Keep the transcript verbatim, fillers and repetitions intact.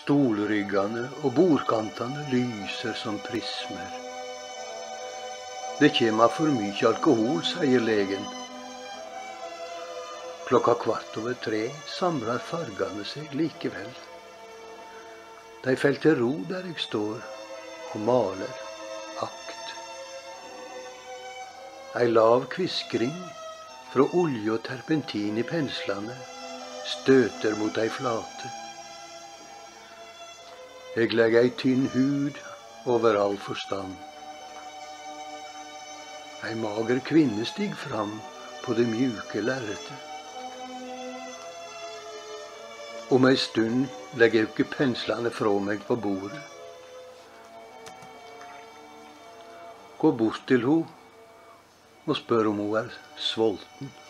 Stolryggene og bordkantene lyser som prismer. Det kjem av for mykje alkohol, sier legen. Klokka kvart over tre samlar fargene seg likevel. De fell til ro der jeg står og maler akt. Ei lav kviskring fra olje og terpentin i penslene støter mot ei flate. Jeg legger ei tynn hud over all forstand. Ei mager kvinne stig fram på det mjuke lerretet. Om ei stund legger jeg ikke penslene fra meg på bordet. Går bort til ho og spør om hun er sulten.